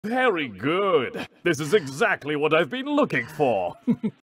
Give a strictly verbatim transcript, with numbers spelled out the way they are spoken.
Very good. This is exactly what I've been looking for.